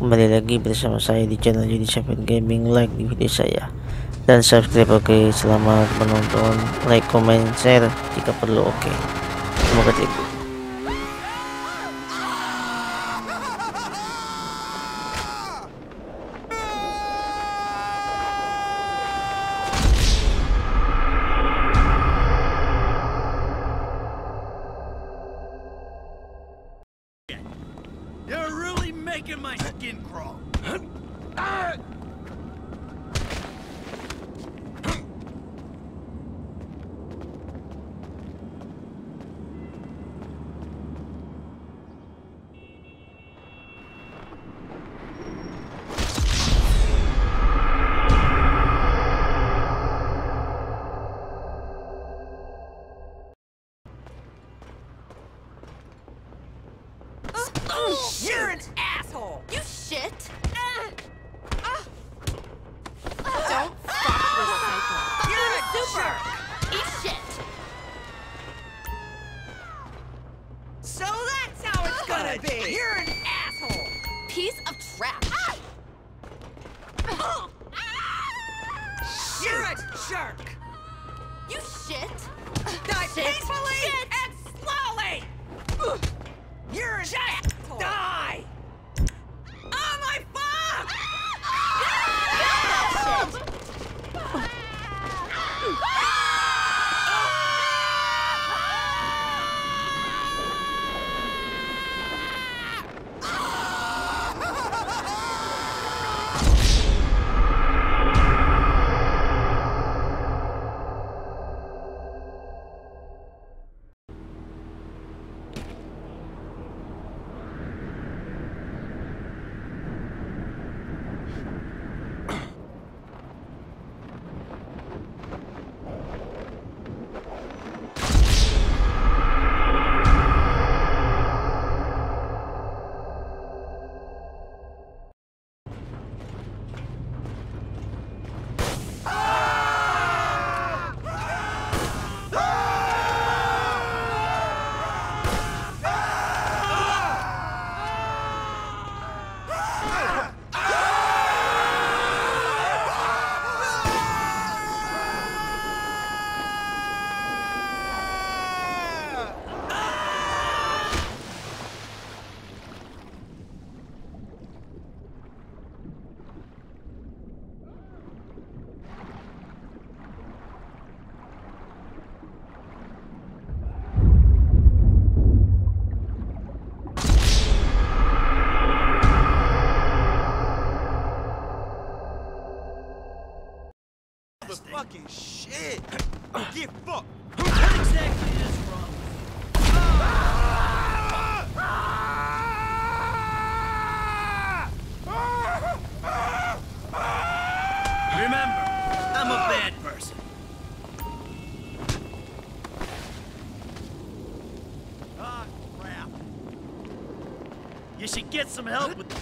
Kembali lagi bersama saya di channel Jody Syafin Gaming. Like di video saya dan subscribe. Oke, selamat menonton. Like, comment, share jika perlu. Oke, semoga tidur. You're really making my skin crawl. You're an asshole! You shit! Don't stop this cycle. You're a super! Eat shit! So that's how it's gonna be! You're an asshole! Piece of trash! You're a jerk! You shit! Die Shit. peacefully Shit. and slowly! You're an asshole! Die! Oh my fuck! Fucking shit! Get fucked! What exactly is wrong? Remember, I'm a bad person. Ah, crap. You should get some help with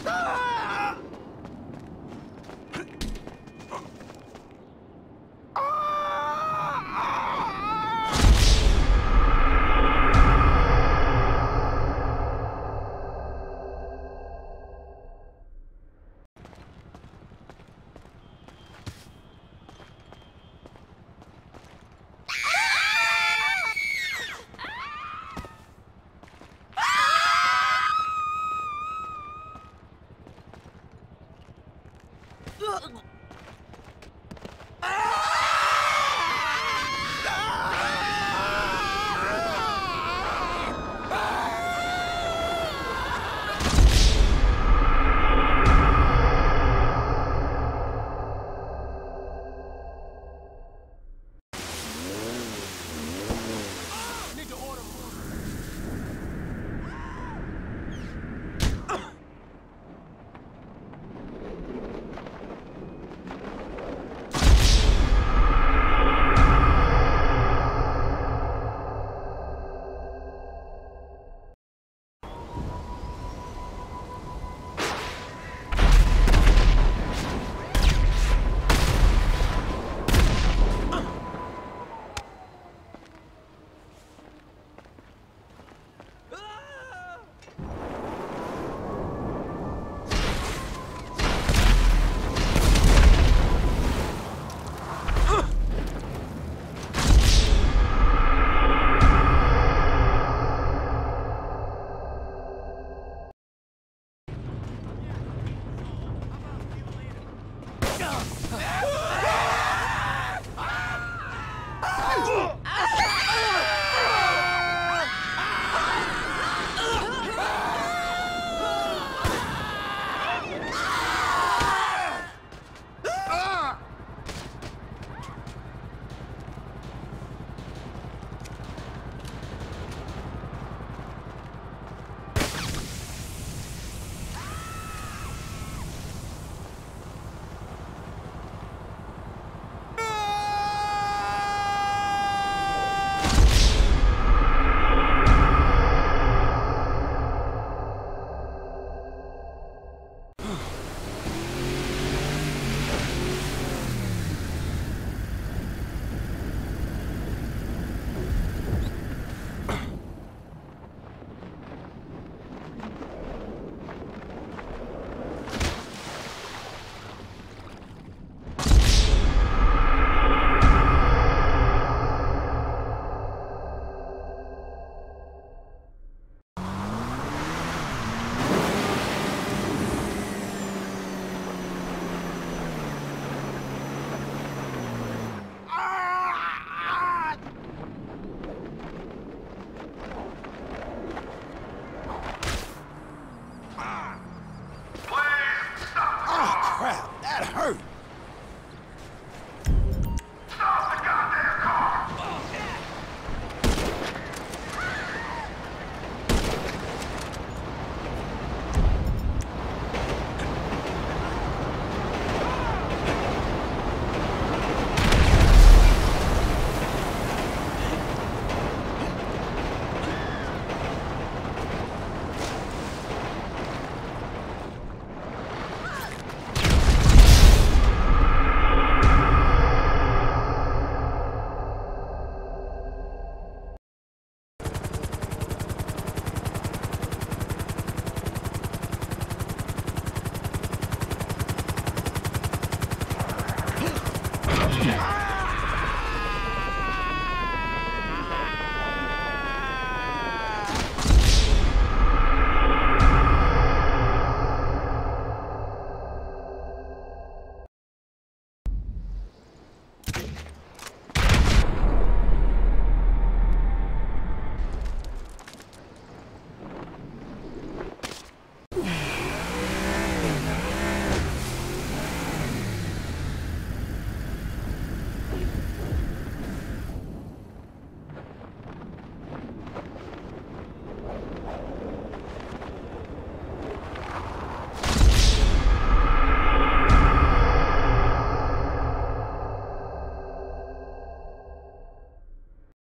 Ah!